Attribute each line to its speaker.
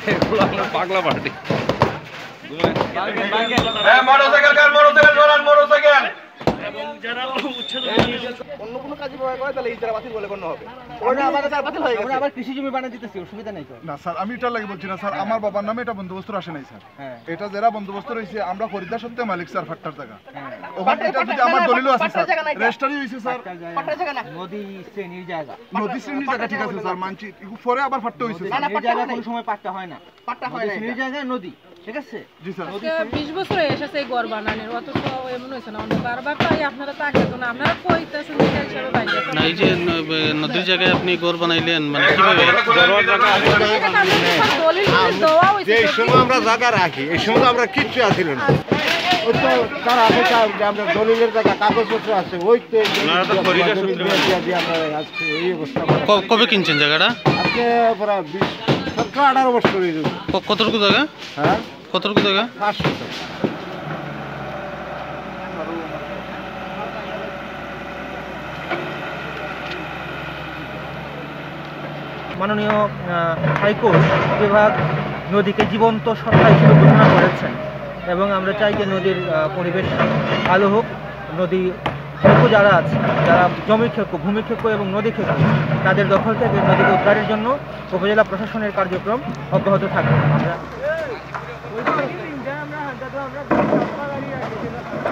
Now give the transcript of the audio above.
Speaker 1: পাগলা পার্টি।
Speaker 2: অন্য কোনো কাজে ব্যবহার করে তাহলে ইজারা বাতিল বলে গণ্য হবে। আবার কৃষি জমি বানিয়ে দিতেছি, অসুবিধা নেই তো।
Speaker 3: না স্যার, আমি এটা লাগে বলছি না স্যার, আমার বাবার নামে এটা বন্দোবস্ত আসে নাই স্যার। এটা যারা বন্দোবস্ত রয়েছে আমরা খরিদ্দার সত্ত্বে মালিক স্যার ফাট্টার জায়গা। ওখানে এটা যদি আমার দলিলও আছে স্যার, রেজিস্ট্রি হইছে স্যার,
Speaker 2: নদী শ্রেণীর জায়গা,
Speaker 3: নদী শ্রেণীর জায়গা ঠিক আছে স্যার, মানছি পরে আবার ফাটতে হইছে স্যার।
Speaker 2: এই জায়গা কোনো সময় পাট্টা হয় না, পাট্টা হয় না, শ্রেণীর জায়গা নদী, ঠিক আছে?
Speaker 3: জি স্যার।
Speaker 4: 20 বছর হয়ে এসেছে এই ঘর বানানোর, অথচ এমন হয়েছে না। বারবার তাই আপনারা তাকে তো না, আপনারা কইতেছেন যে হিসাবে বাইরে
Speaker 5: না, এই যে নদীর জায়গায় আপনি ঘর বানাইলেন, মানে কিভাবে?
Speaker 6: যে সময় আমরা জায়গা রাখি এই সময় আমরা কিচ্ছু আসিল না, ওই তো তার আগে আমরা দলিলের জায়গা কাগজপত্র আছে, ওই তো আমরা আজকে এই অবস্থা।
Speaker 5: কবে কিনছেন জায়গাটা?
Speaker 6: আজকে প্রায় 17-18 বছর হয়ে যাবে।
Speaker 5: কতটুকু জায়গা?
Speaker 6: হ্যাঁ,
Speaker 5: কতটুকু জায়গা?
Speaker 6: 500।
Speaker 2: মাননীয় হাইকোর্ট বিভাগ নদীকে জীবন্ত সত্তা হিসেবে ঘোষণা করেছেন এবং আমরা চাই যে নদীর পরিবেশ ভালো হোক। নদী ক্ষেত্র যারা আছে, যারা জমির ক্ষেত্র, ভূমি ক্ষেত্র এবং নদী ক্ষেত্র, তাদের দখল থেকে নদীকে উদ্ধারের জন্য উপজেলা প্রশাসনের কার্যক্রম অব্যাহত থাকবে। আমরা